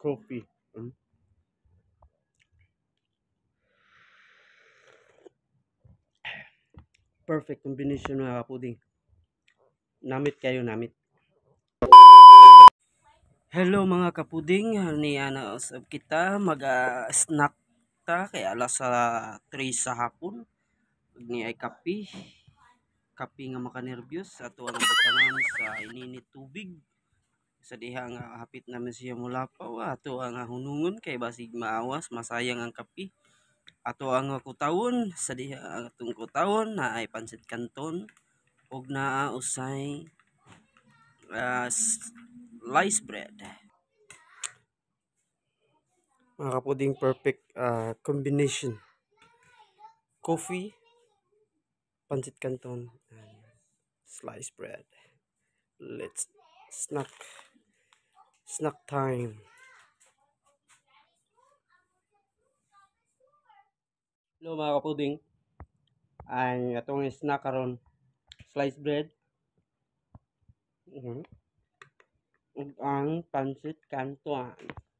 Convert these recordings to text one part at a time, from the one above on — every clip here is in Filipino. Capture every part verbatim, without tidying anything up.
coffee. Mm. Perfect combination mga kapuding. Namit kayo, namit. Hello mga kapuding, niya na usab kita mag-snack ta kay alas sa three sa hapon. Ni ay kape. Kape nga makanervyos ato ang butangan sa ininit tubig. Sa diha nga hapit naman siya mulapaw, ato ang hunungon kay basig maawas masayang ang kape. Ato ang kutawon sa diha atong kutawon na ay pansit canton ug naa usay uh, slice bread. Mga kapuding, perfect uh, combination. Coffee, pancit canton, and sliced bread. Let's snack. Snack time. Hello mga kapuding. Ang atong snack karon, sliced bread. Uh -huh. Ug ang pancit canton.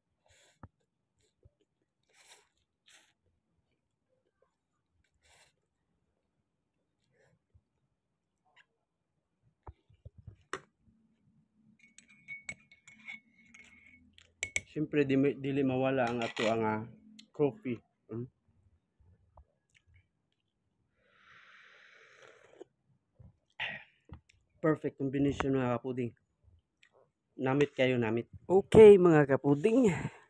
Siyempre di, dili mawala ang ato ang uh, coffee. Hmm? Perfect combination mga kapuding. Namit kayo, namit. Okay mga kapuding.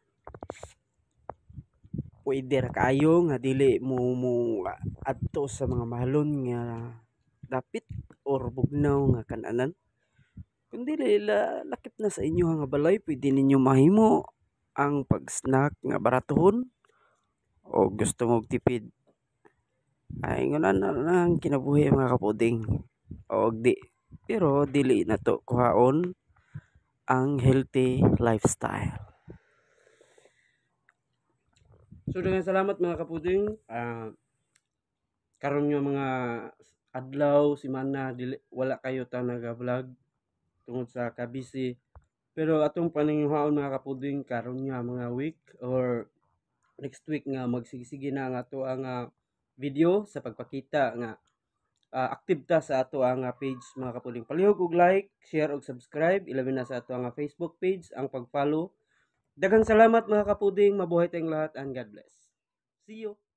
Pwede ra kayo nga dili mo mo adto sa mga mahalon nga dapit or bugnaw nga kananan. Kung dili la, lakip na sa inyo nga balay, pwede ninyo mahimo ang pag-snack nga baratohon o gusto mong tipid. Ay nguna na lang kinabuhi mga kapuding. O di, pero dili na to kuhaon ang healthy lifestyle. So dengan salamat mga kapuding. Uh, karon nga mga adlaw, simana, dili, wala kayo ta naga-vlog tungod sa kabisi. Pero atong paninguhaon mga kapuding karon nga mga week or next week nga magsigisige na nga ato ang uh, video sa pagpakita nga uh, active ta sa ato ang uh, page mga kapuding. Palihog og like, share og subscribe, ilabi na sa ato ang uh, Facebook page ang pag-follow. Daghang salamat mga kapuding, mabuhay tayong lahat and God bless. See you.